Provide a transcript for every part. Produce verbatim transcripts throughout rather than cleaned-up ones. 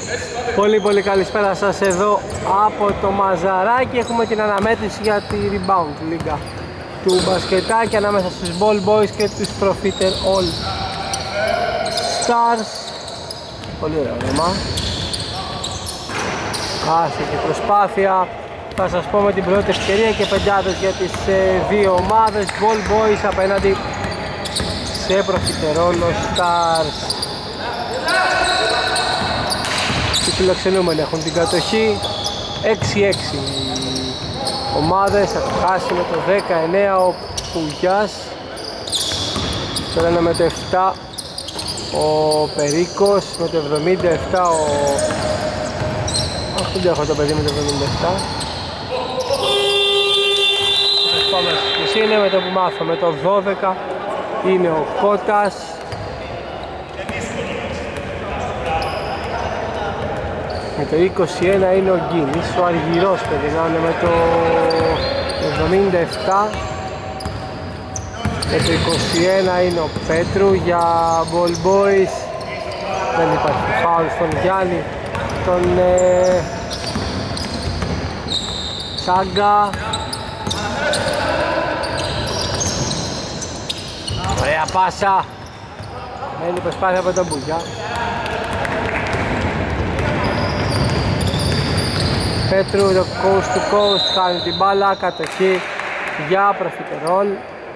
Πολύ πολύ καλησπέρα σας εδώ από το Μαζαράκι. Έχουμε την αναμέτρηση για τη Rebound Λίγκα του μπασκετάκι ανάμεσα στους Ball Boys και τους Profiter All Stars. Πολύ ωραίο όνομα. Άσε και προσπάθεια. Θα σας πω με την πρώτη ευκαιρία και πεντάδες για τις ε, δύο ομάδες. Ball Boys απέναντι σε Profiter All Stars. Οι φιλοξενούμενοι έχουν την κατοχή. Έξι έξι ομάδες, θα το χάσει με το δεκαεννέα ο Πουγιάς. Τώρα είναι με το επτά ο Περίκος, με το εβδομήντα επτά ο... Αχ, δεν έχω το παιδί με το εβδομήντα επτά. Θα πάμε στις είναι με το που μάθω, με το δώδεκα είναι ο Κώτας. Με το είκοσι ένα είναι ο Γκίνης, ο Αργυρός παιδί να είναι με το εβδομήντα επτά. Με το είκοσι ένα είναι ο Πέτρου για Ball Boys. Δεν υπάρχει φάουλ στον Γιάννη, τον ε, Τσάγκα. Ωραία πάσα. Μένει προσπάθεια από τον Μπουγιά. Πέτρου το coast to coast, χάνει την μπάλα, κατοχή για Profiter All.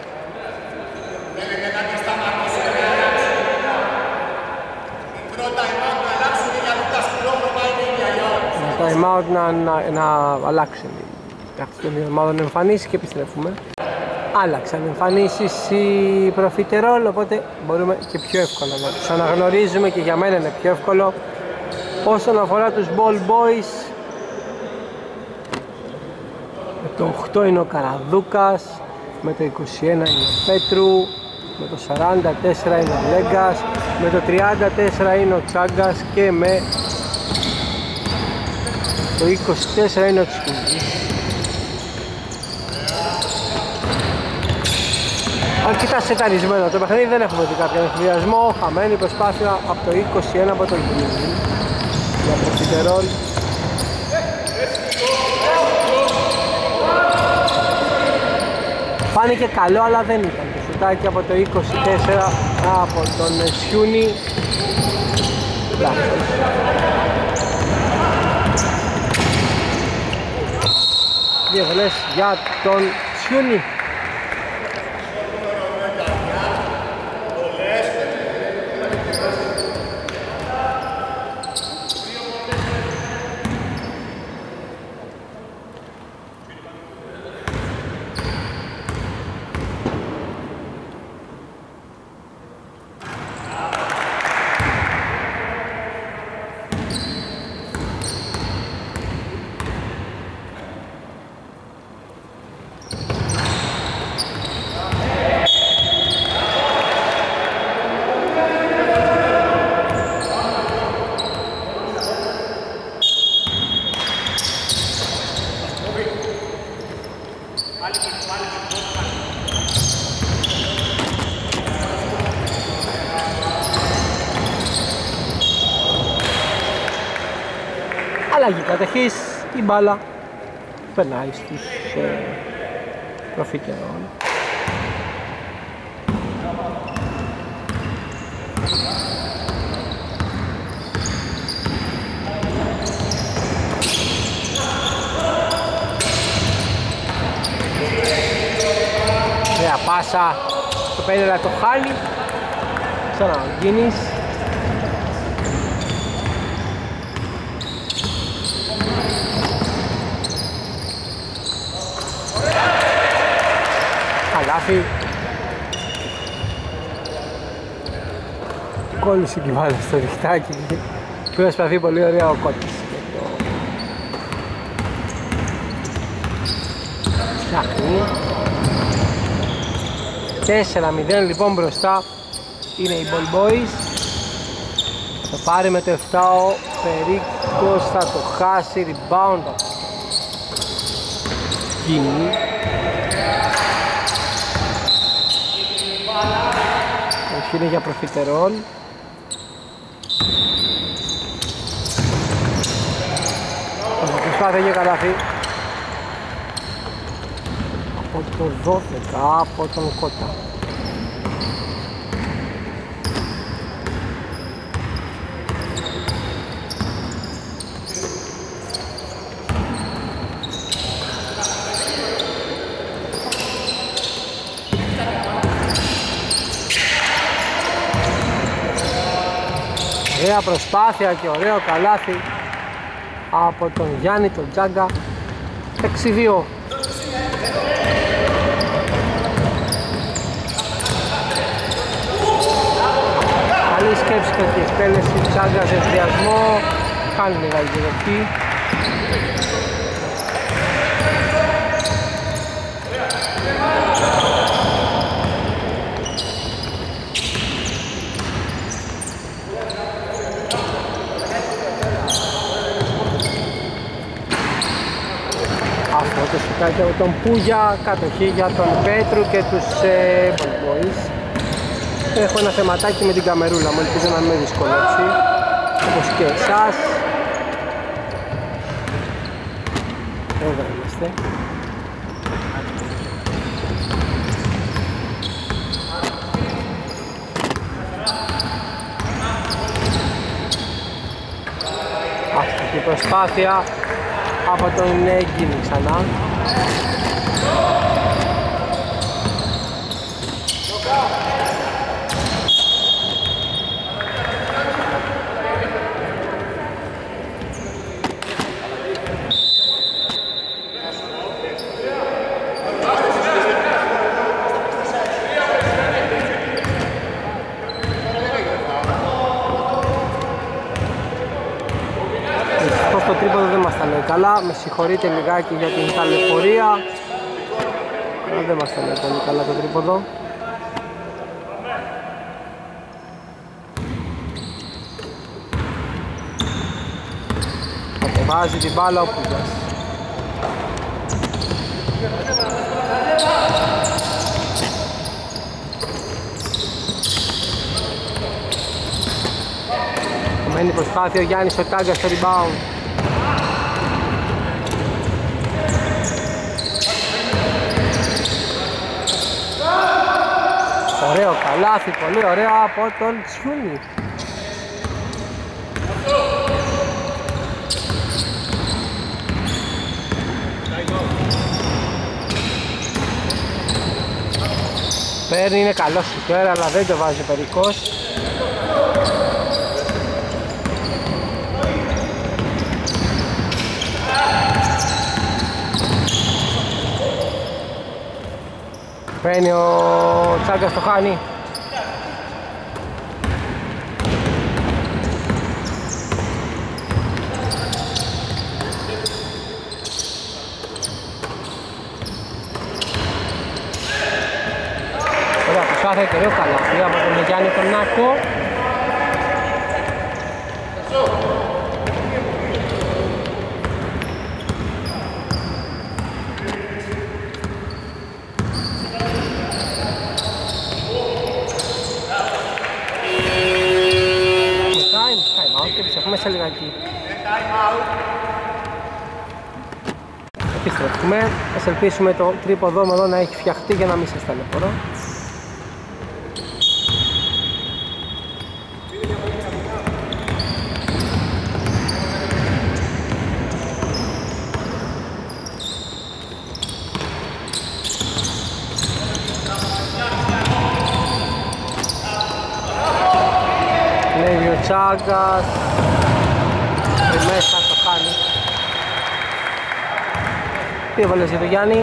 Το time out να, να, να αλλάξουν οι τακτικές των δύο ομάδων εμφανίσεις και επιστρέφουμε. Άλλαξαν εμφανίσεις οι Profiter All, οπότε μπορούμε και πιο εύκολα να τους αναγνωρίζουμε και για μένα είναι πιο εύκολο. Όσον αφορά τους Ball Boys, με το οκτώ είναι ο Καραδούκας, με το είκοσι ένα είναι ο Πέτρου, με το σαράντα τέσσερα είναι ο Λέγκας, με το τριάντα τέσσερα είναι ο Τσάγκας και με το είκοσι τέσσερα είναι ο Τσικούγης. Αρκετά σεταρισμένο το παιχνίδι, δεν έχουμε δει κάποιον εφηδιασμό, χαμένη προσπάθεια από το είκοσι ένα από το Γιάννη για Profiter All. Φάνηκε καλό αλλά δεν ήταν το σουτάκι από το είκοσι τέσσερα από τον Σιούνι. Λάθος. Δύο βολές για τον Σιούνι. Αλλαγή κατοχής, η μπάλα περνάει στους ε, Profiter All. Ωραία πάσα στο πέντε το χάλι, ξανά ο Γκίνης. Καλάθι. Κόλλησε και βάλε στο διχτάκι. Προσπαθεί πολύ ωραία ο Κώτης. Φτιάχνει. τέσσερα μηδέν λοιπόν μπροστά είναι οι Ball Boys. Θα πάρει με το επτά ο Περίκος, θα το χάσει, rebound. Γίνει. Όχι, είναι για Profiter All. Προσπάθεια για καλάθι από το δώδεκα από τον Κότα. Ωραία προσπάθεια και ωραίο καλάθι από τον Γιάννη τον Τζάγκα. Έξι δύο. Καλή σκέψη και εκτέλεση. Τζάγκα σε ευθριασμό. Κάνει μεγάλη γυροφή. Το σουτάκι από τον Πούγια, κατοχή για τον Πέτρου και τους ε, Boys. Έχω ένα θεματάκι με την καμερούλα μου, ελπίζω να μην με δυσκολέψει, όπως και εσάς. Εδώ είμαστε. Αυτή η προσπάθεια από τον Έγκυνη ξανά. Το τρίποδο δεν μας τα λέει καλά, με συγχωρείτε λιγάκι για την ταλαιπωρία, αλλά δεν μας τα λέει πολύ καλά το τρίποδο. Αποβάζει την μπάλα ο Πούγιας. Μένει προσπάθεια ο Γιάννης ο Τάγκας στο rebound. Ωραίο καλάθι, πολύ ωραίο από τον Τσιούνι. Παίρνει, είναι καλός σουτέρ, αλλά δεν το βάζει ο Περικός. Παίρνει ο Τσάγκας, το χάνει. Ωραία, προσπάθεια και ωραίο καλάθι από τον Γιάννη τον Νάκο. Μέσα λιγάκι. Επιστρέφουμε. Ας ελπίσουμε το τρίποδο εδώ να έχει φτιαχτεί για να μην σας ταλαιπωρώ. Λέει ο Τσάγκας. Μέσα το χάνει. Τι έβαλες για το Γιάννη.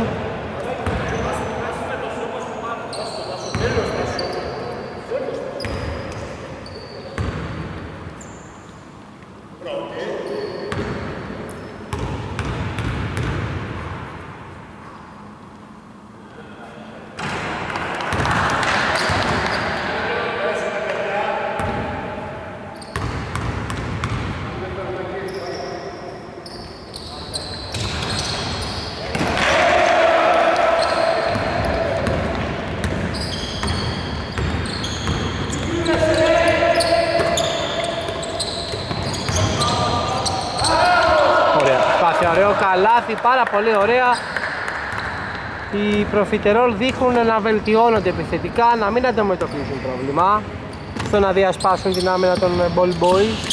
καλάθι, πάρα πολύ ωραία. Οι προφιτερόλ δείχνουν να βελτιώνονται επιθετικά, να μην αντιμετωπίζουν πρόβλημα στο να διασπάσουν την άμυνα των ball boys.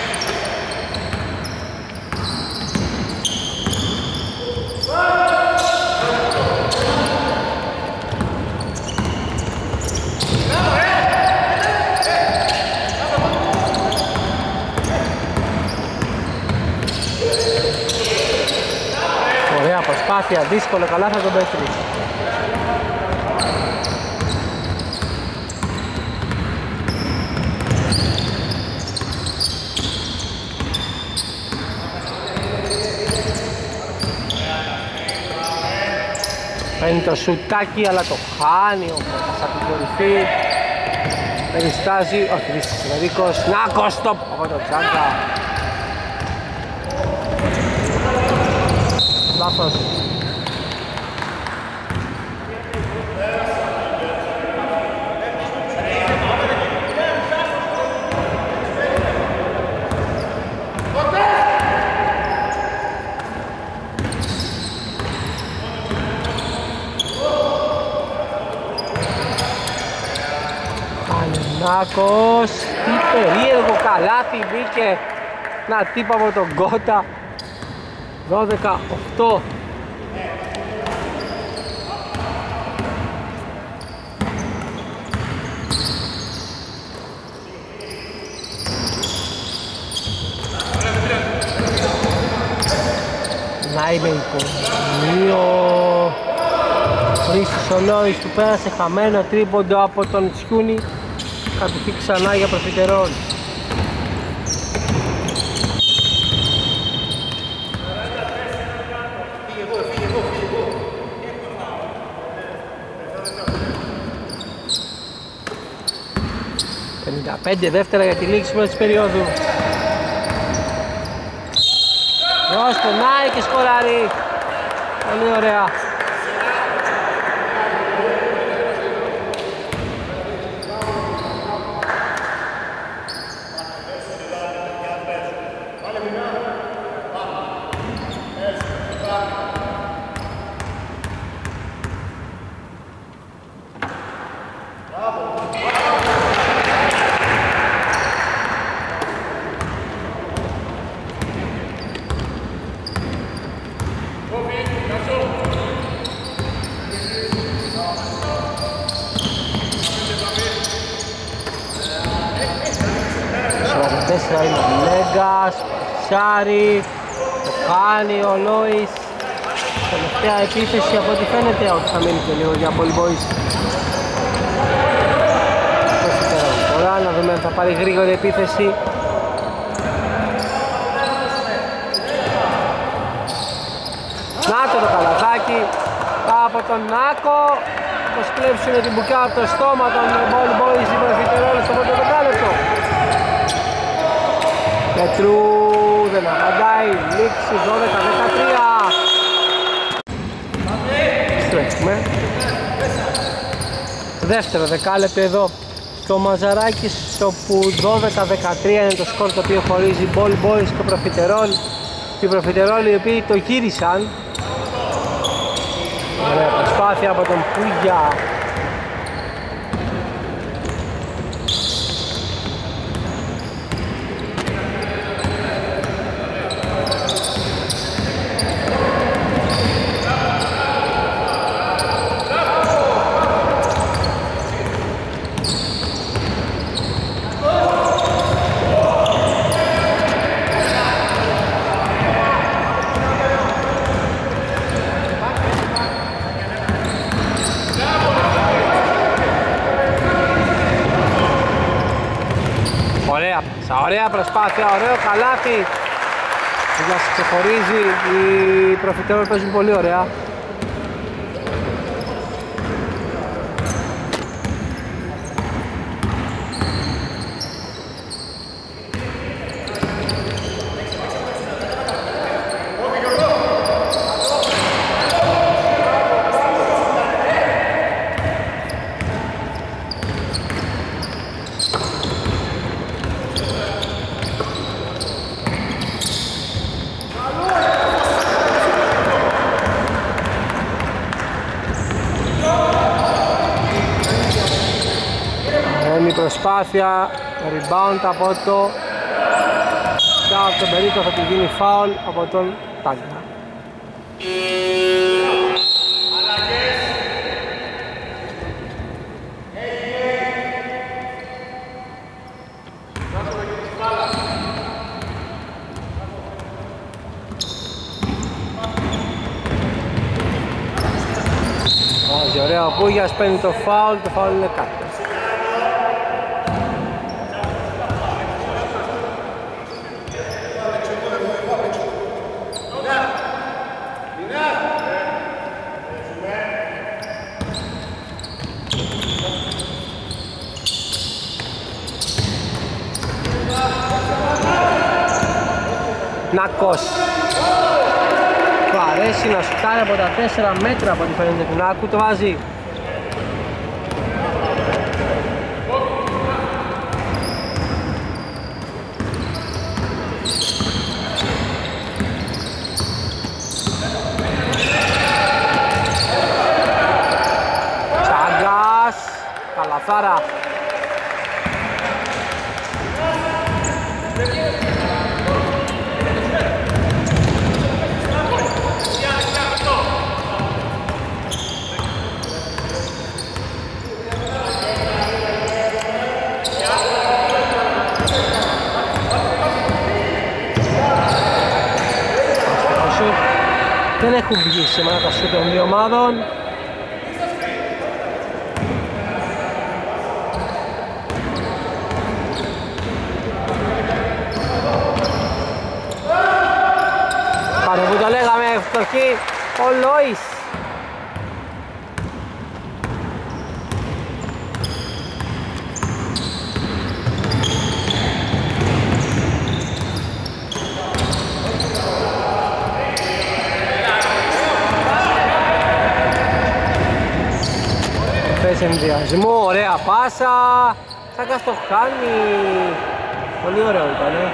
Ωραία προσπάθεια, δύσκολο, καλά θα τον πέτρει. Παίρνει το σουτάκι αλλά το χάνει ο Κώστας από την κορυφή. Περιστάζει, όχι δύσκολο, ο Ρίκος, Νάκος, στοπ από το Τσάνκα. Λάθος. Νάκος, τι περίεργο καλάθι μπήκε. Να τύπα από τον Γκότα. δώδεκα οκτώ. Να είμαι υπομονείο. Χρήστος ο Λόης του πέρασε χαμένο τρίποντο από τον Τσιούνι. Κατοχή ξανά για προφιτερόλ. πενήντα πέντε δεύτερα για τη λήξη πρώτης περίοδου. Δώστε, νάει και σκοράρει. Πολύ ωραία. Τέσσερα είναι ο Λέγκας, Σάρι, το κάνει ο Λόης. Τελευταία επίθεση από ό,τι φαίνεται, όχι θα μείνει και λίγο για Ball Boys. Τώρα να δούμε αν θα πάρει γρήγορη επίθεση. Νάτο το καλαθάκι από τον Νάκο. Πως κλέψουν την μπουκιά από το στόμα των Ball Boys οι προφιτερόλες στο πρώτο δεκάλεπτο. Πετρού δεν απαντάει, λήξη δώδεκα δεκατρία. Στρέφουμε. Δεύτερο δεκάλεπτο εδώ στο Μαζαράκης, όπου δώδεκα δεκατρία είναι το σκορ το οποίο χωρίζει Ball Boys και προφιτερόλ. Οι προφιτερόλ οι οποίοι το γύρισαν. Ωραία προσπάθεια από τον Πούγια. Ωραία προσπάθεια, ωραίο καλάθι. Για να ξεχωρίζει, οι προφιτερόλ παίζουν πολύ ωραία. Έμει προσπάθεια, rebound από το από τον Περίκο, θα του γίνει φάουλ από τον Τάγκα. Βάζει ωραία ο Πούγιας, παίρνει το φάουλ, το φάουλ είναι κάτω. Νάκος. Του αρέσει να σουτάρει από τα τέσσερα μέτρα από ό,τι φαίνεται του Νάκου, το βάζει. Τσάγκας, καλαθάρα. Δεν έχουν βγει σήμερα τα σούτ των δύο ομάδων. Πάνω που το λέγαμε, φτωχή ο Λόης. Ενδιασμού, ωραία πάσα, Τσάκας το χάνει, πολύ ωραίο ήταν, ε.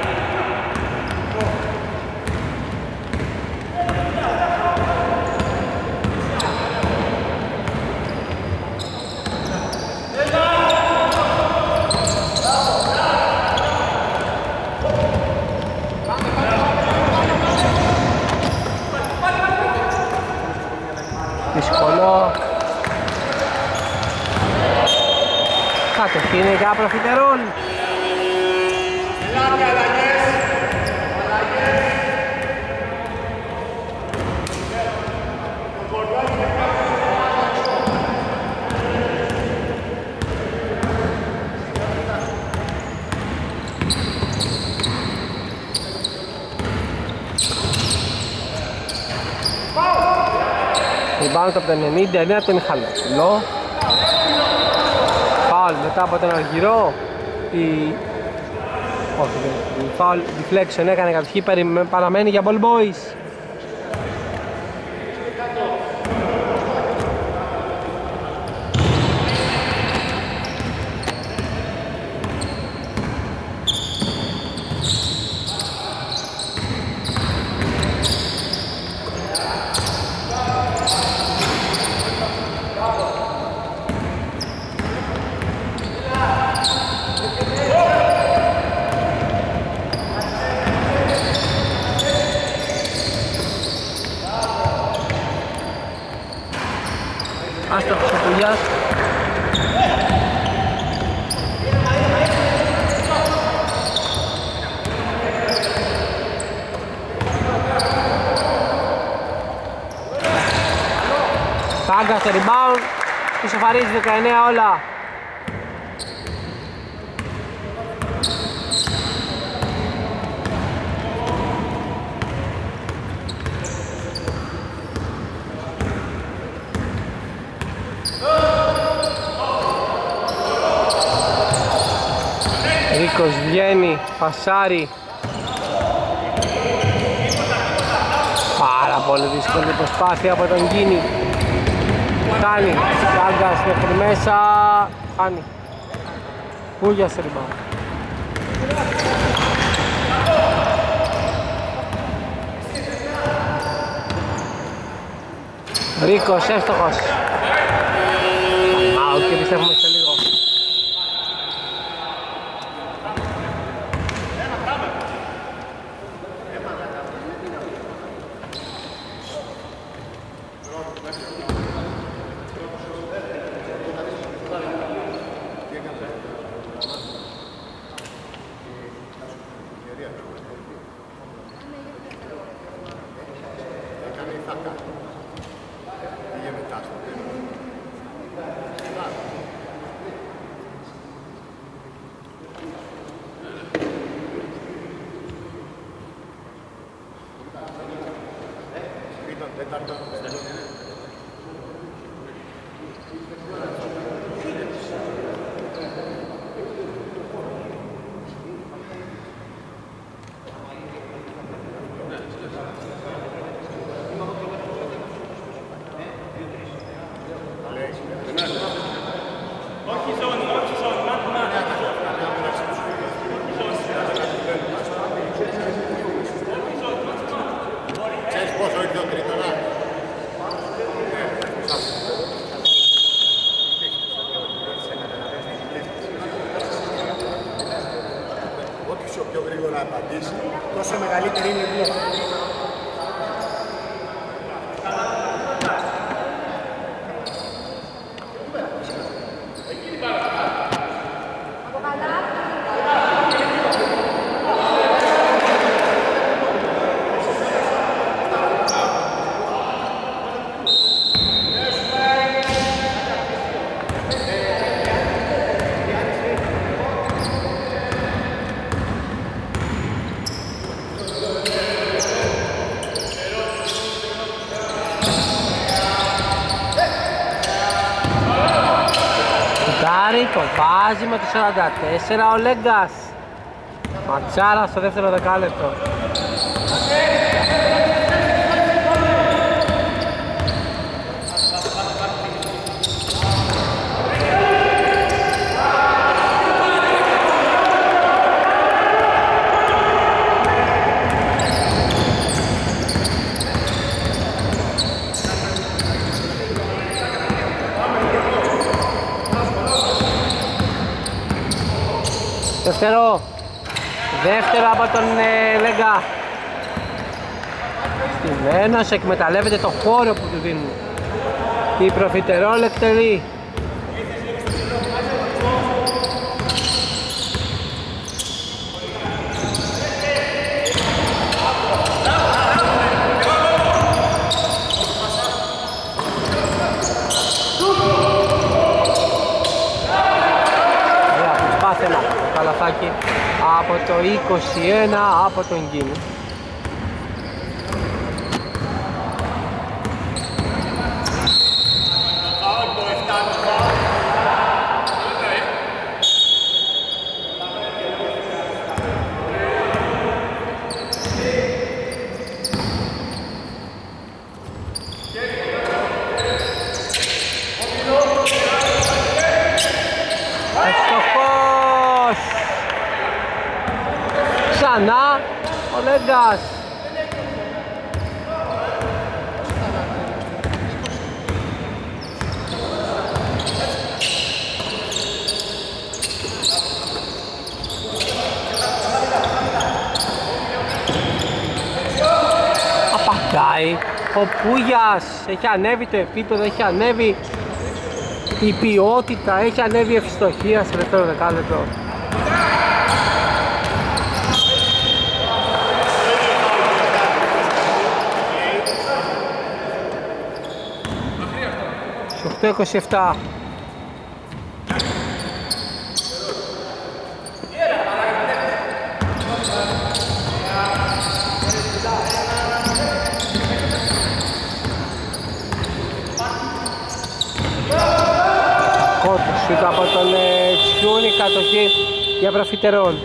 Δύσκολο. Κατευθύνει για προφιτερόλ. Rebound από το ενενήντα εννέα από τον Μιχαλόπουλο. Φάουλ μετά από τον Αργυρό. Η... Όχι, η φάουλ deflection έκανε κατοχή, παραμένει για ball boys. Άστοχος ο Πουλιάς. Τάγκα στο rebound, ισοφαρίζει δεκαεννέα όλα. Ρίκος βγαίνει, πασάρει. Πάρα πολύ δύσκολη προσπάθεια από τον Γκίνη. Χάνει, Τσάγκας μέχρι μέσα. Χάνει. Πούγια στο rebound. Ρίκος εύστοχος. Out και πιστεύουμε σε λίγο. Τόσο μεγαλύτερη είναι η μπλοκ. Το βάζει με το σαράντα τέσσερα ο Λέγκας. Ματσάρα στο δεύτερο δεκάλεπτο. Δεύτερο, δεύτερο από τον ε, Λέγκα. Στημένος, εκμεταλλεύεται το χώρο που του δίνουν. Η προφιτερόλ εκτελεί. Καλαθάκι από το είκοσι ένα από τον Γκίνη. Ξανά ο Λέγκας. Απαντάει ο Πούγιας, έχει ανέβει το επίπεδο, έχει ανέβει η ποιότητα, έχει ανέβει η ευστοχία στο δεύτερο δεκάλεπτο. οκτώ είκοσι επτά. Κότος σούτ από τον Τσιούνι, κατοχή για προφιτερόλ.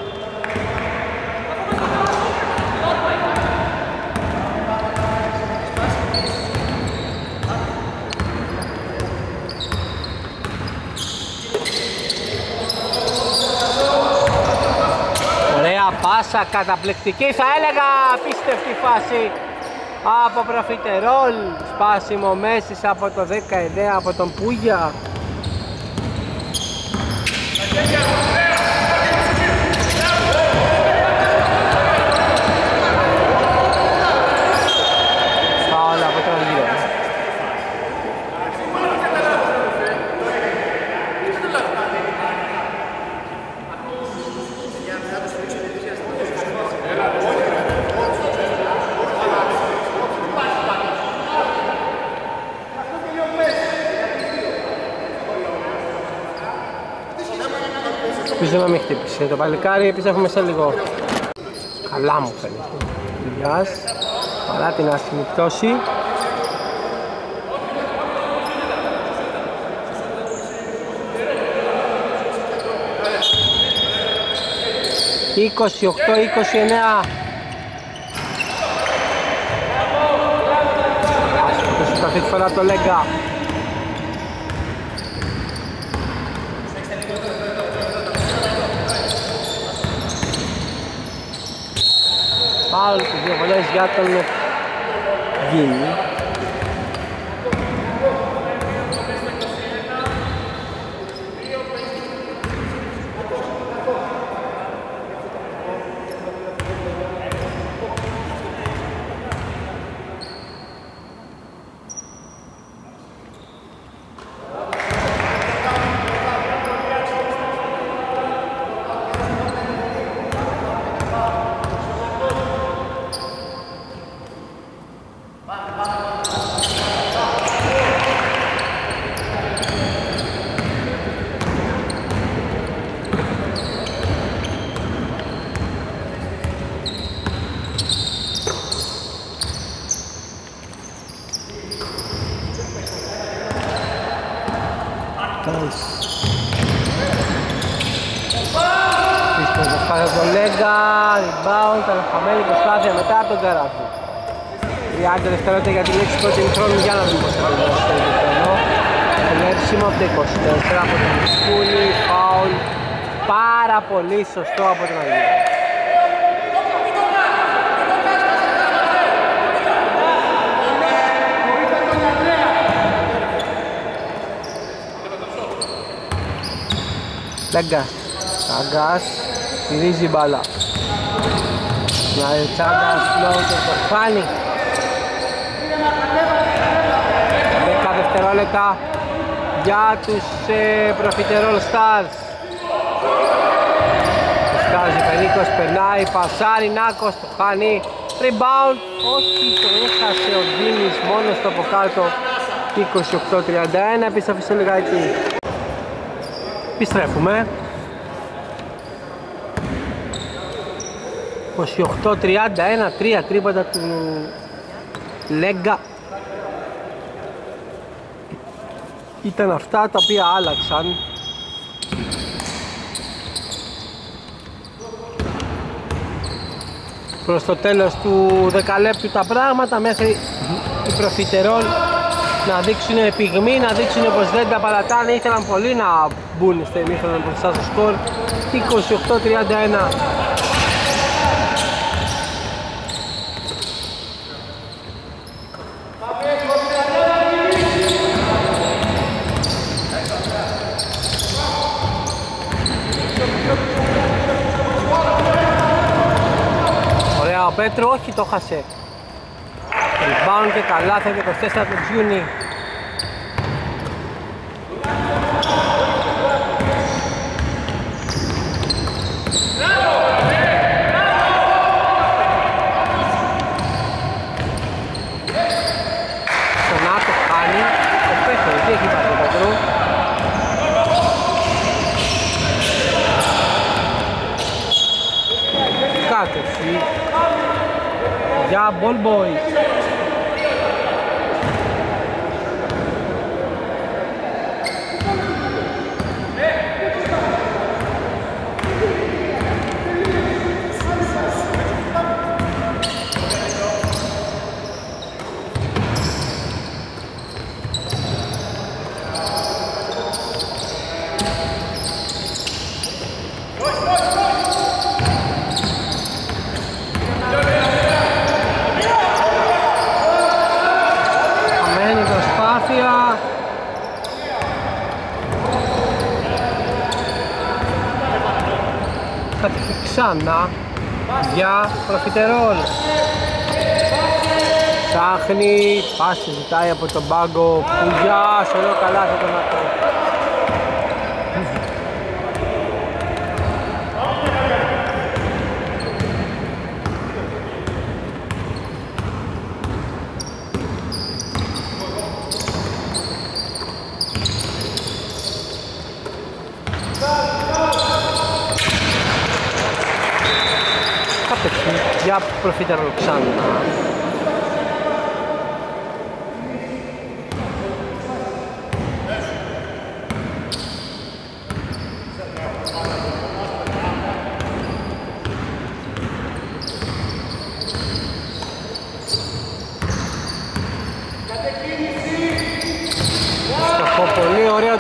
Πάσα καταπληκτική, θα έλεγα απίστευτη φάση από προφιτερόλ. Σπάσιμο Μέσης από το δεκαεννέα από τον Πούγια. Φάουλ από τον γύρο. Ελπίζω να μην χτύπησε το παλικάρι, επιστρέφουμε σε λίγο. Καλά μου φαίνεται. Δουλειάς, παρά την άσχημη πτώση. είκοσι οκτώ είκοσι εννέα. Άσχετος αυτή τη φορά το Λέγκα. Φάουλ τους δύο βολές για τον Γκίνη. Το Λέγκα, rebound, αναχαμένη προσπάθεια μετά από τον Καράφη. τριάντα δευτερόλεπτα για τη λήξη πρώτη χρόνου για να δούμε πώς θα το στο χρόνο. Ελεύσιμο από το είκοσι τέσσερα από τον Σκούλη, φάουλ πάρα πολύ σωστό από τον Αγγλία. Λέγκας, Τσάγκας, γυρίζει η μπάλα. Νάει Τσάγκας, λόγω το φάνη. δέκα δευτερόλεπτα για τους ε, Προφιτερόλ Stars. Σκάζει Περίκος, περνάει, πασάρει, Νάκος, το χάνει. Rebound, όχι, το έχασε ο Γκίνης μόνο στο από κάτω. είκοσι οκτώ τριάντα ένα, επιστροφή στο λιγάκι. Επιστρέφουμε. είκοσι οκτώ τριάντα ένα, τρία τρίποτα του Λέγκα. Ήταν αυτά τα οποία άλλαξαν. Προς το τέλος του δεκαλέπτου τα πράγματα, μέχρι οι Προφιτερόλ να δείξουν πυγμή, να δείξουν πως δεν τα παρατάνε. Ήθελαν πολύ να μπουν στο ημίχρονο μπροστά στο σκορ. είκοσι οκτώ τριάντα ένα. Ωραία, ο Πέτρο, όχι, το χάσε. Rebound και καλά, θα είναι είκοσι τέσσερα από τον Τζιούνι. Στον Άτο χάνει, ο Πέτρο, τι έχει πάρει ο Πέτρο. Κάτωση για Ball Boys. Ξανά για Προφιτερόλ. Ψάχνει, πάση ζητάει από τον πάγκο. Πουλιάς, όλο καλά θα τον ακούω. Για Προφιτερόλ ξανά.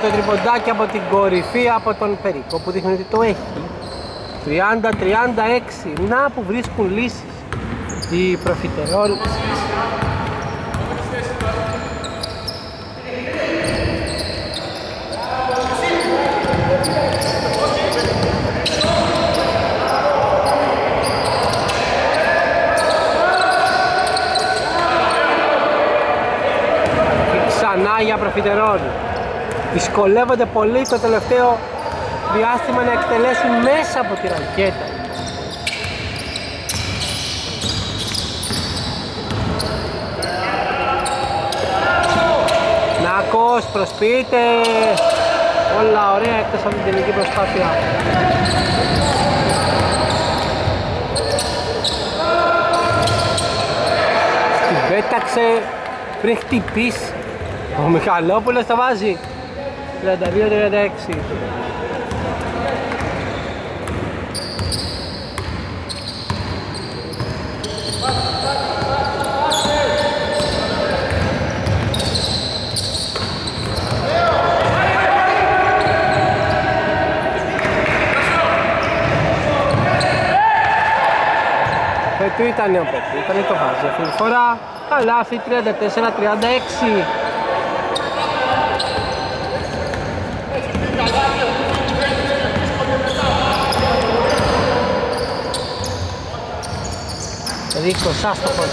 το τριποντάκι από την κορυφή από τον Περίκο που δείχνει ότι το έχει. τριάντα τριάντα έξι. Να που βρίσκουν λύσεις οι προφιτερόλ. Ξανά για προφιτερόλ. Δυσκολεύονται πολύ το τελευταίο διάστημα να εκτελέσουν μέσα από τη ρακέτα. Νάκος προσποιείται. Όλα ωραία εκτός από την τελική προσπάθεια. Την πέταξε πριν χτυπήσει. Ο Μιχαλόπουλος τα βάζει. τριάντα δύο τριάντα έξι. Πέτου ήτανε ο Πέτου, ήτανε το βάζει αυτή τη φορά. Καλάθι τριάντα τέσσερα τριάντα έξι. Ρίχος άστοχος.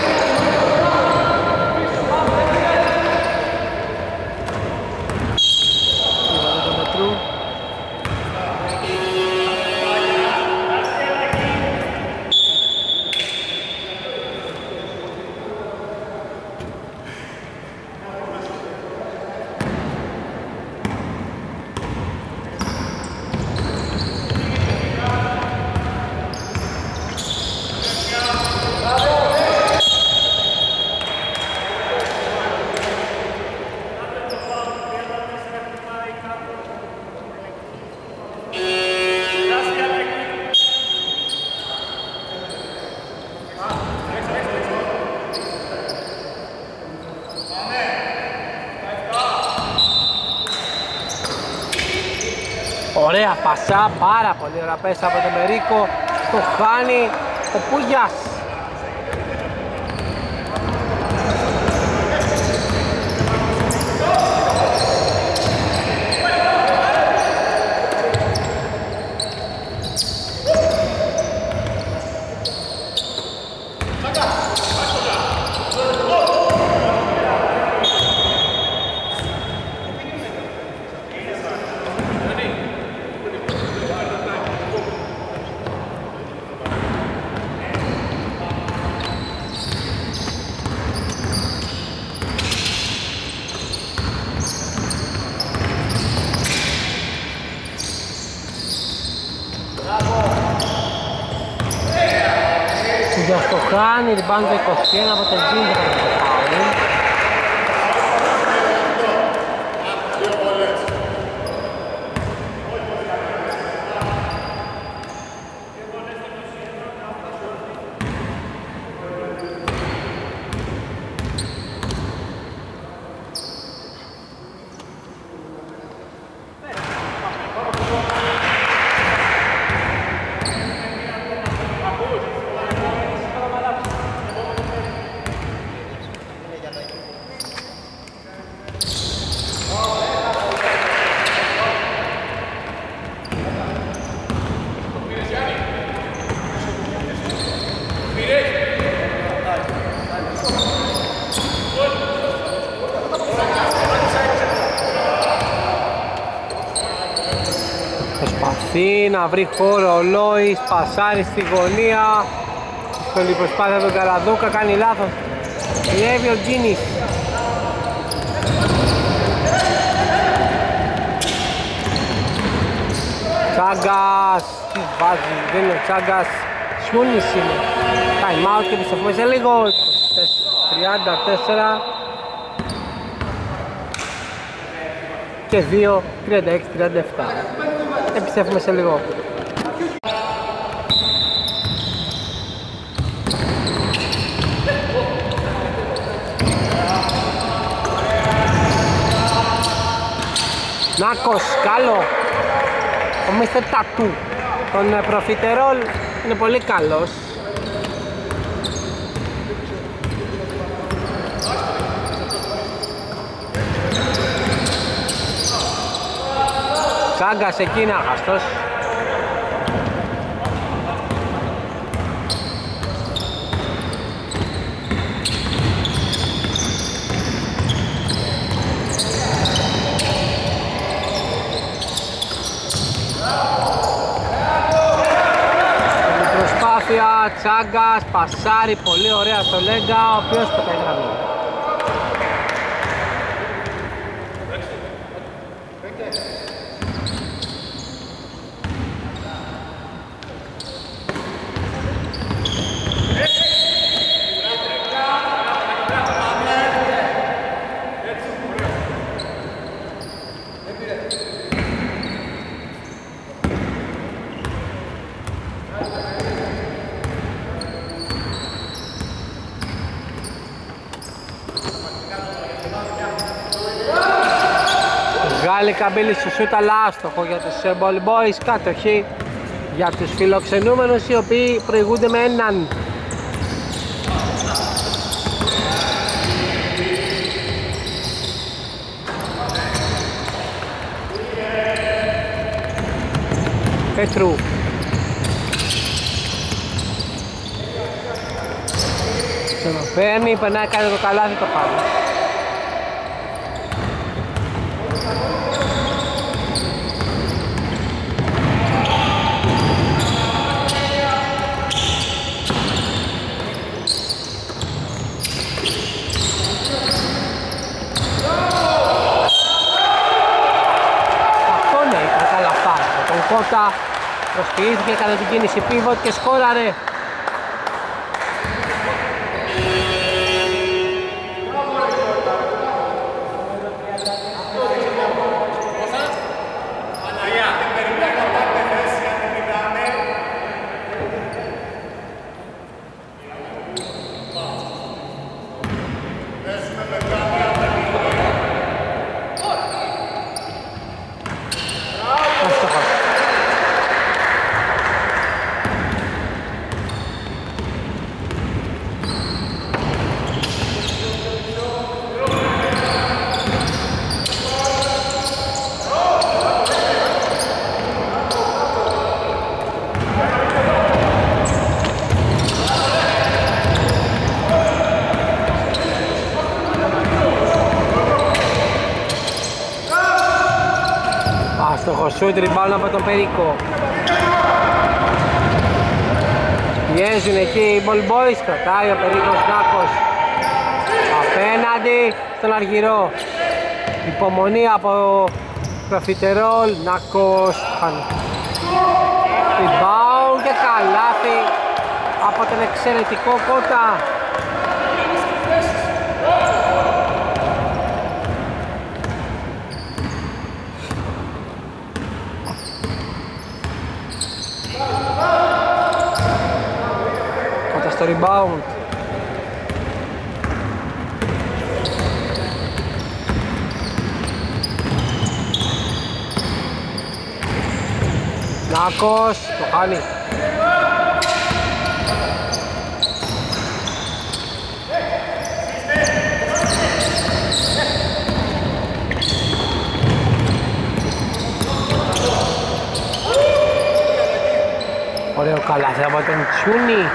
Ωραία πασά, πάρα πολύ ωραία πέσα από τον Περίκο. Το χάνει ο Πούγιας. Για το χάνει, rebound το είκοσι ένα από τον Γκίντερ. Προσπαθεί να βρει χώρο ο Λόης, πασάρει στη γωνία. Δύσκολη προσπάθεια τον Καραδούκα, κάνει λάθος. Λέβει ο Γκίνης. Τσάγκας, τι βάζει, δεν είναι ο Τσάγκας. Σιούνις είναι. Time out και επιστρέφουμε σε λίγο. τριάντα τέσσερα και δύο, τριάντα έξι τριάντα επτά. Επιστρέφουμε σε λίγο. Νάκος, καλό. Ο μίστερ Τατού τον Προφιτερόλ είναι πολύ καλός. Τσάγκας εκεί είναι άχαστος. Προσπάθεια, Τσάγκας, πασάρι, πολύ ωραία στο Λέγκα, ο οποίος πετάει γραμμή. Βγάλει καμπύλη στο σούτ, αλλά άστοχο για τους Ball Boys, κατοχή για τους φιλοξενούμενους, οι οποίοι προηγούνται με έναν. Πέτρου. Ξαναφέρνει, περνάει κάτι το καλάθι, το πάνω. Κότα προσποιήθηκε κατά την κίνηση pivot και σκόραρε. Άστοχο σούτ, rebound από τον Περίκο. Πιέζουν εκεί οι Ball Boys, κρατάει ο Περίκος Νάκος απέναντι στον Αργυρό. Υπομονή από Προφιτερόλ, Νάκος, rebound και καλάθι από τον εξαιρετικό Κότα. Κότα στο rebound. Νάκος, το χάνει. Ωραίο καλάθι από τον Τσούνι.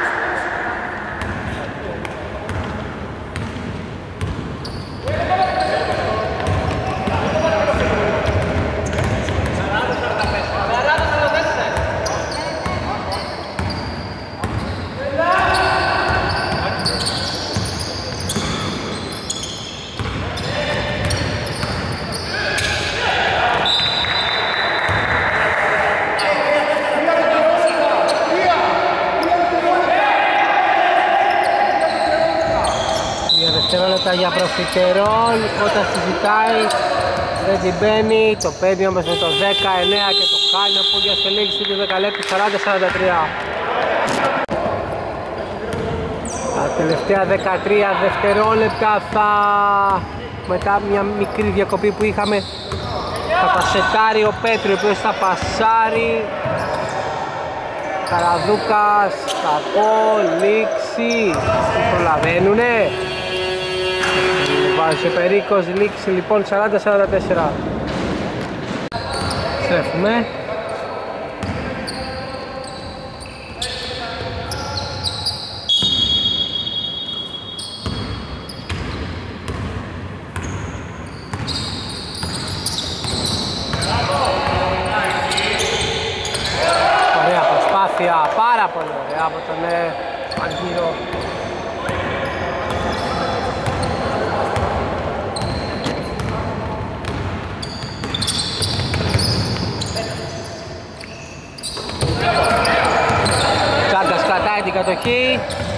Για Προφιτερόλ, όταν συζητάει δεν την μπαίνει, το παίρνει όμως με το δέκα εννέα και το χάνει από για στελίγηση του δεκαλέπτου σαράντα σαράντα τρία. Τα τελευταία δεκατρία δευτερόλεπτα θα, μετά μια μικρή διακοπή που είχαμε, Θα τα σετάρει ο Πέτρου, ο οποίος θα πασάρει. Καραδούκας, κακό, λήξη. Προλαβαίνουνε. Βάζει ο Περίκος, λήξη λοιπόν σαράντα σαράντα τέσσερα. Στρέφουμε. Ωραία προσπάθεια, πάρα πολύ ωραία από τον ε, Αργύρο. Την κατοχή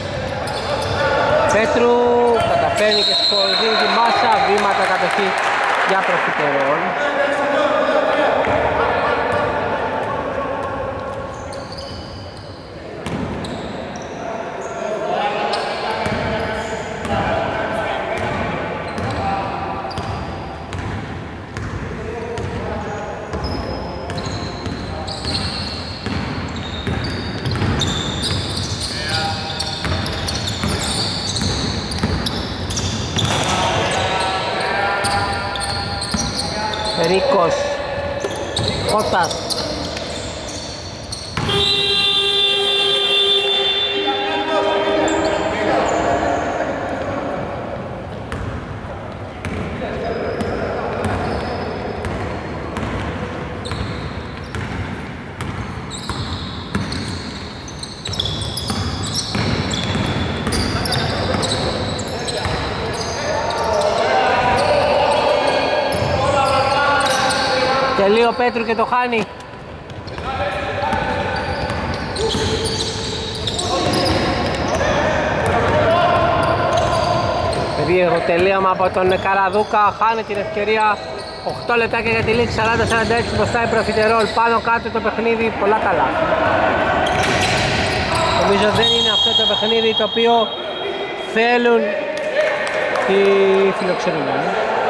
Πέτρου καταφέρνει και σκορδίζει τη μάσα, βήματα κατοχή για προφιτερόλ. Περίκος, Κώτας. Τελείο Πέτρου και το χάνει. Περίεργο τελείωμα από τον Καραδούκα, χάνει την ευκαιρία. οκτώ λεπτάκια για τη λήξη, σαράντα σαράντα έξι μπροστά η Προφιτερόλ. Πάνω κάτω το παιχνίδι, πολλά καλά. Νομίζω δεν είναι αυτό το παιχνίδι το οποίο θέλουν οι φιλοξενούμενοι.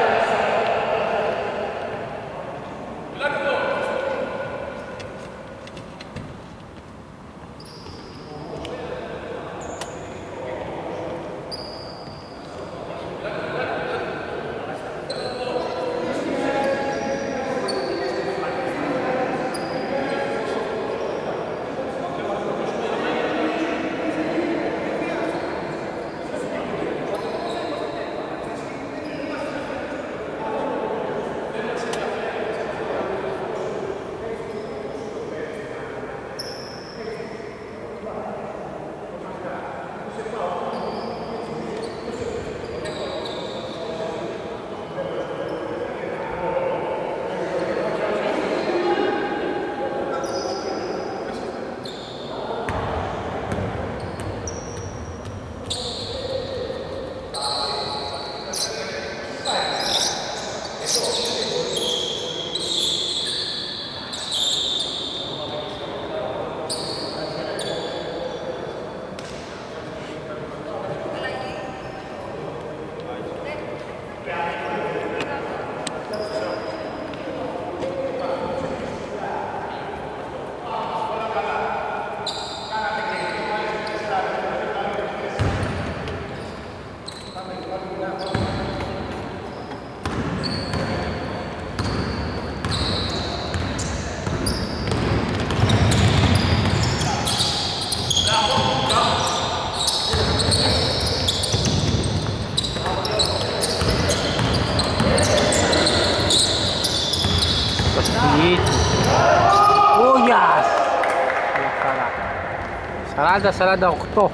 σαράντα σαράντα οκτώ.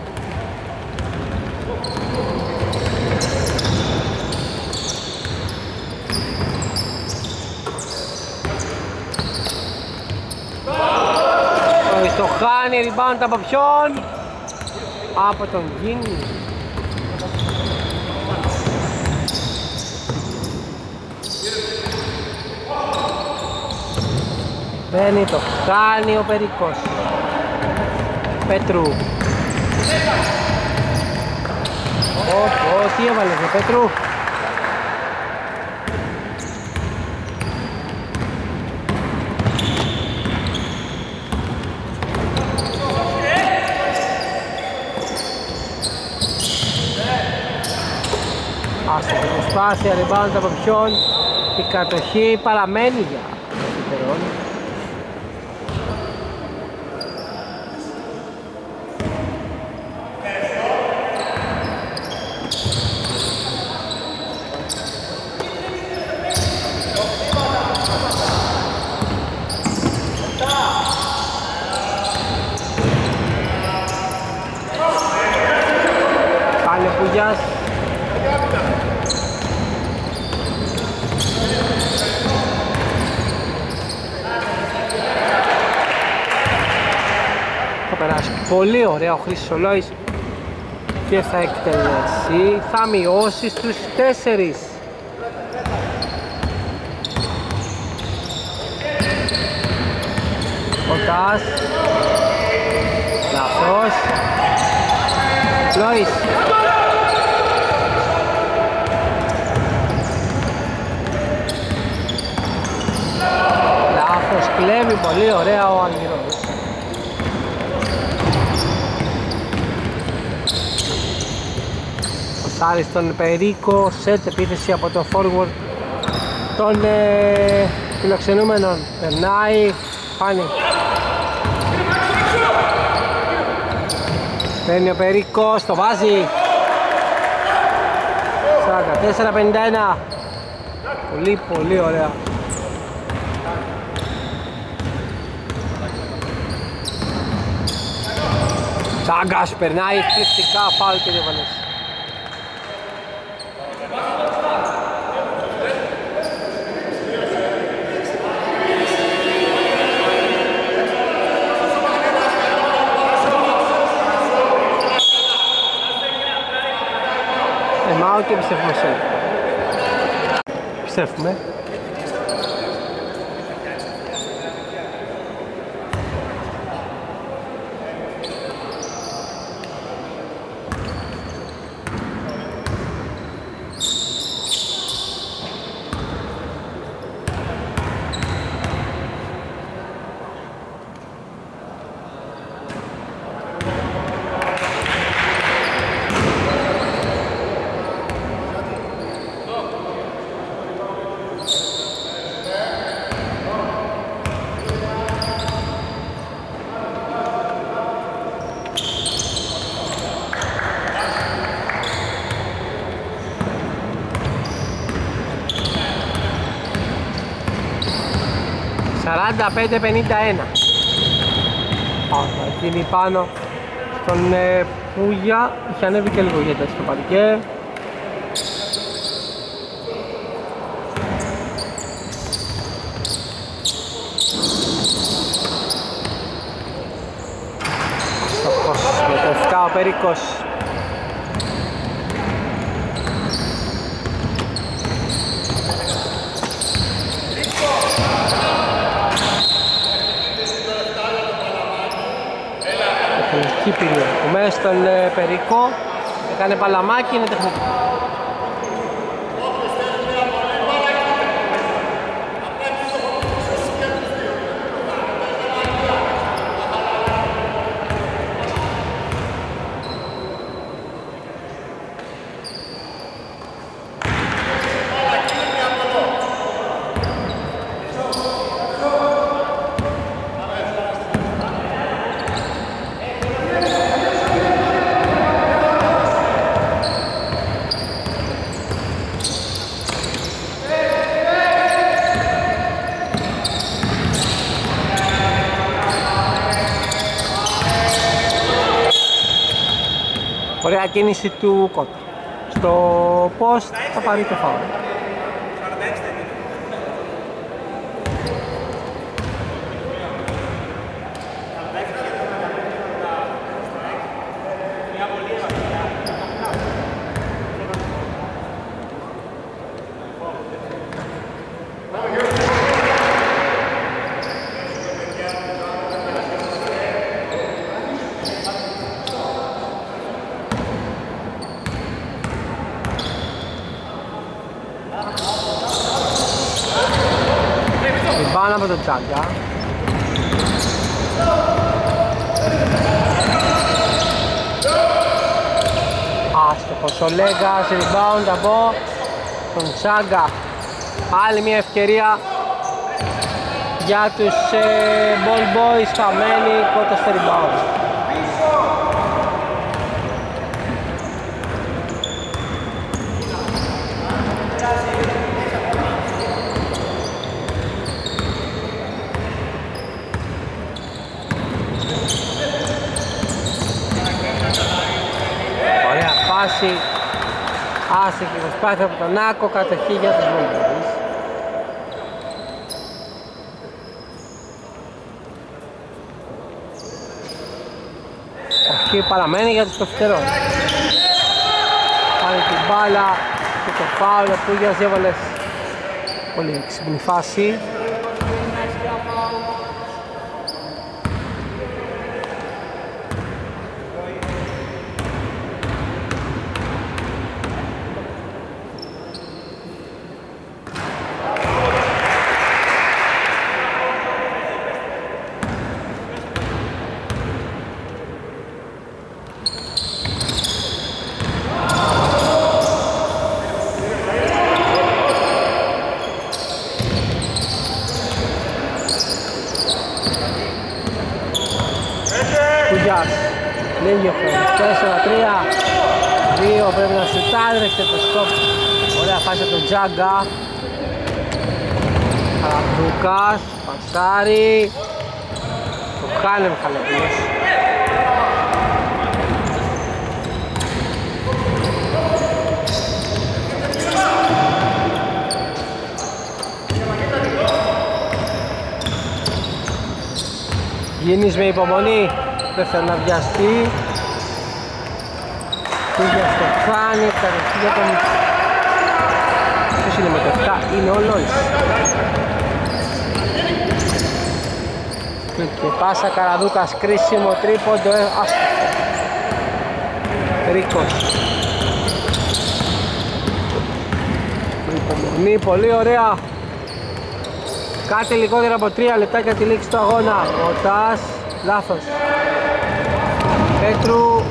Το χάνει, rebound από ποιον? Από τον Γκίνη. Μπαίνει, το χάνει ο Περικός. Πέτρου. Ω, ω, τι έβαλες ο Πέτρου? Άστοχη προσπάθεια, rebound από ποιον. Η κατοχή παραμένει για Προφιτερόλ. Καλεπούγιας. Θα περάσει πολύ ωραία ο Χρήστος Ολόης και θα εκτελέσει, θα μειώσει στους τέσσερις. Κοντάς, λάθος, Λόης. Λάθος, κλέβει πολύ ωραία ο Αλμυρός. Ο Σάρης τον Περίκο, σετ επίθεση από το forward των ε, φιλοξενούμενων. Περνάει, φάνει. Παίρνει ο Περίκος, το βάζει. σαράντα τέσσερα πενήντα ένα. Πολύ πολύ ωραία. Τσάγκας περνάει εκπληκτικά, φάουλ και δύο βαλές. Εμάω και επιστρέφουμε σε Επιστρέφουμε. σαράντα πέντε πενήντα ένα. Θα γίνει πάνω στον ε, Πούγια. Είχε ανέβει και λίγο γιατί στο παρκέ. Με το εφτά ο Περίκος. Κύπηλιο. Ο μέσα στον ε, Περίκο έκανε παλαμάκι, είναι τεχνικό. Ωραία κίνηση του Κότα. Στο post θα πάρει το φάουλ. Πάνω από το Τσάγκα. Άστοχος ο Λέγκας, rebound από τον Τσάγκα. Άλλη μια ευκαιρία για τους ε, Ball Boys, χαμένη, Κότας στο rebound. Ωραία φάση, άστοχη προσπάθεια από τον Άκο, κατοχή για τους Ball Boys. Και παραμένει για τους προφιτερών. Πάλι την μπάλα και το φάουλ, ο Πούγιας έβαλε πολύ έξυπνη φάση. Λίγιο χρόνο, τέσσερα τρία δύο, πρέπει να σουτάρει, δέχεται το σκοπ. Ωραία φάση από τον Τζάγκα. Καραδούκας, πασάρι. Το κάνει ο Μιχαλόπουλος. Γίνεις με υπομονή. Δεν θέλει να βιαστεί. Πήγες το κάνει, κατευθείαν για τον... Ποιος είναι με το επτά, είναι ο Λόης. Και πάσα Καραδούκας, κρίσιμο τρίποντο, άστοχο. Ρίκος. Υπομονή, πολύ ωραία. Κάτι λιγότερο από τρία λεπτά για τη λήξη του αγώνα. Κοτάς, λάθος. Πέτρου.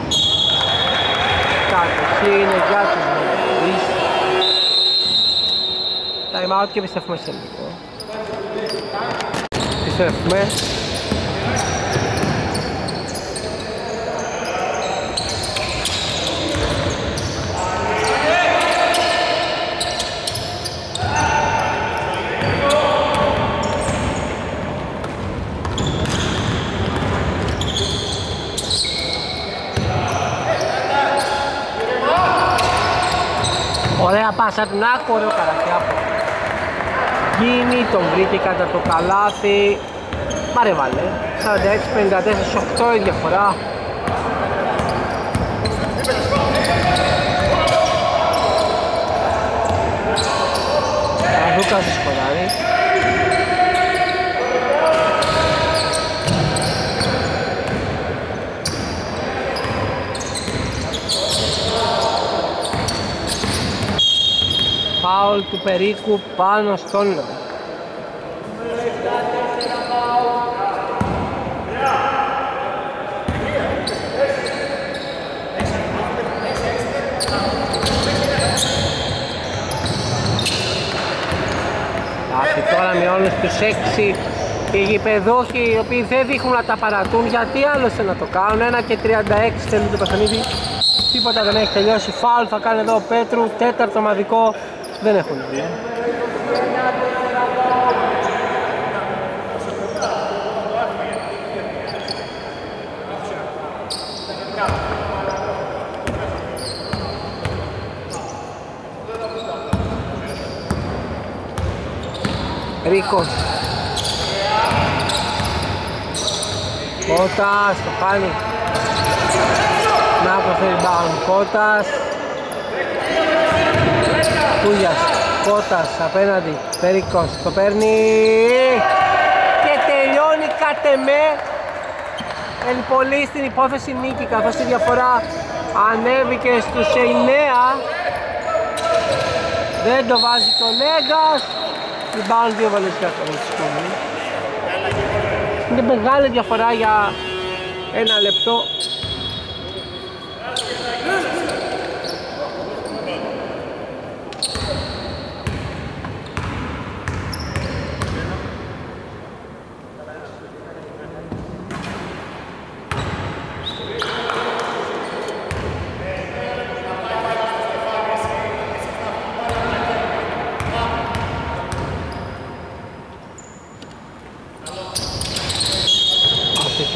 Κατοχή είναι για τους Μολυβείς. Time out και επιστρέφουμε σε λίγο. Επιστρέφουμε. Ωραία πάσα του Νάκο, ωραίο καρατιά από Γίνει, τον βρήκε κατά το καλάθι. Παρέβαλε, σαράντα έξι πενήντα τέσσερα, οκτώ η διαφορά. Καραδούκας σκοράρει. Φάουλ του Περίκου πάνω στον Λόι. Άχι τώρα μειώνουν στους έξι οι γηπεδούχοι, οι οποίοι δεν δείχνουν να τα παρατούν. Γιατί άλλωστε να το κάνουν, ένα και τριάντα έξι θέλει το παιχνίδι. Τίποτα δεν έχει τελειώσει, φάουλ θα κάνει εδώ ο Πέτρου, τέταρτο ομαδικό. Δεν έχουν δύο. Ρίκος. Κότας, το κάνει. Να προφέρει rebound, Κότας. Κούγιας, Κότας απέναντι, Περίκος, το παίρνει και τελειώνει κατ' εμέ εν πολύ στην υπόθεση νίκη, καθώς η διαφορά ανέβηκε στους εννέα. Δεν το βάζει το Λέγκας. Rebound δύο βαλές για το σκούνι. Είναι μεγάλη διαφορά για ένα λεπτό.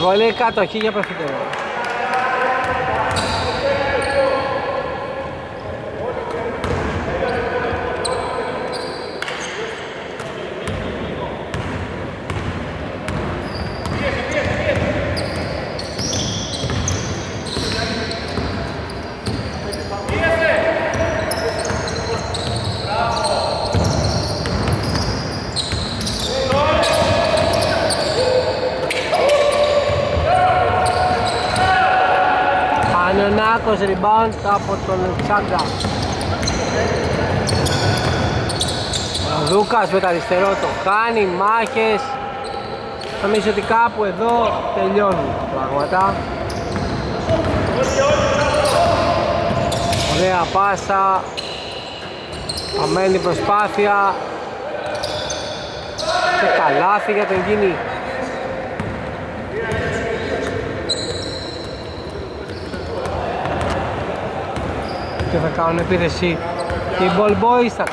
Πολύ κατοχή για προφιτερόλ. Πανιωνάκος rebound από τον Τσάγκα. Ο Δούκας με το αριστερό το χάνει, μάχες. Νομίζω ότι κάπου εδώ τελειώνουν τα πράγματα. Ωραία πάσα, αμένη προσπάθεια και καλάθι για τον Γίνη. Και θα κάνουν επίθεση οι Ball Boys.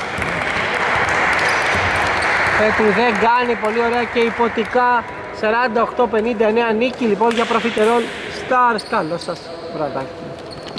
Πέτρου δεν κάνει, πολύ ωραία και υποτικά. Σαράντα οκτώ πενήντα εννέα νίκη λοιπόν για προφιτερόλ Stars. Καλό σας βραδάκι.